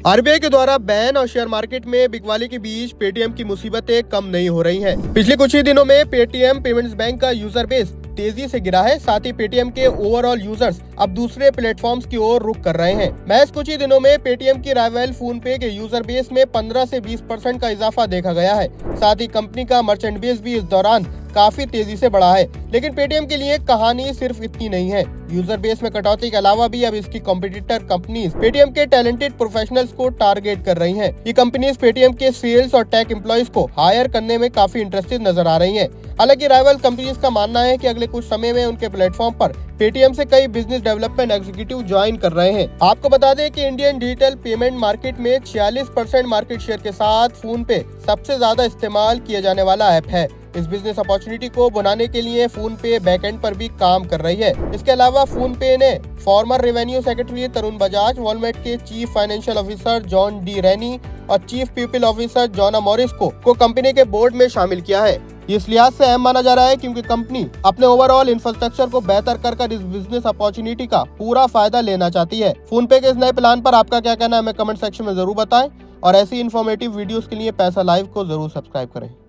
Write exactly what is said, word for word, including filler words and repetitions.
RBI के द्वारा ban और शेयर मार्केट में बिकवाली के बीच पेटीएम की मुसीबतें कम नहीं हो रही हैं। पिछले कुछ ही दिनों में पेटीएम पेमेंट्स बैंक का यूजर बेस तेजी से गिरा है। साथ ही पेटीएम के ओवरऑल यूजर्स अब दूसरे प्लेटफॉर्म्स की ओर रुख कर रहे हैं। महज कुछ ही दिनों में पेटीएम की राइवल फोन पे के यूजर बेस में पंद्रह से बीस परसेंट का इजाफा देखा गया है। साथ ही कंपनी का मर्चेंट बेस भी इस दौरान काफी तेजी से बढ़ा है। लेकिन पेटीएम के लिए कहानी सिर्फ इतनी नहीं है। यूजर बेस में कटौती के अलावा भी अब इसकी कॉम्पिटिटर कंपनीज पेटीएम के टैलेंटेड प्रोफेशनल्स को टारगेट कर रही हैं। ये कंपनीज पेटीएम के सेल्स और टेक एम्प्लॉइज को हायर करने में काफी इंटरेस्टेड नजर आ रही हैं। हालांकि राइवल कंपनीज का मानना है कि अगले कुछ समय में उनके प्लेटफॉर्म पर पेटीएम से कई बिजनेस डेवलपमेंट एग्जीक्यूटिव ज्वाइन कर रहे हैं। आपको बता दें कि इंडियन डिजिटल पेमेंट मार्केट में छियालीस परसेंट मार्केट शेयर के साथ फोन पे सबसे ज्यादा इस्तेमाल किया जाने वाला ऐप है। इस बिजनेस अपॉर्चुनिटी को बनाने के लिए फोन पे बैकएंड पर भी काम कर रही है। इसके अलावा फोन पे ने former revenue secretary Tarun Bajaj, Walmart के chief financial officer John D Rainey और chief people officer Donna Morris को, को कंपनी के बोर्ड में शामिल किया है। इस लिहाज से अहम माना जा रहा है क्योंकि कंपनी अपने ओवरऑल इंफ्रास्ट्रक्चर को बेहतर कर कर इस बिजनेस अपॉर्चुनिटी का पूरा फायदा लेना चाहती है। फोन पे के इस नए प्लान पर आपका क्या कहना है, हमें कमेंट सेक्शन में जरूर बताएं और ऐसी इन्फॉर्मेटिव वीडियोस के लिए पैसा लाइव को जरूर सब्सक्राइब करें।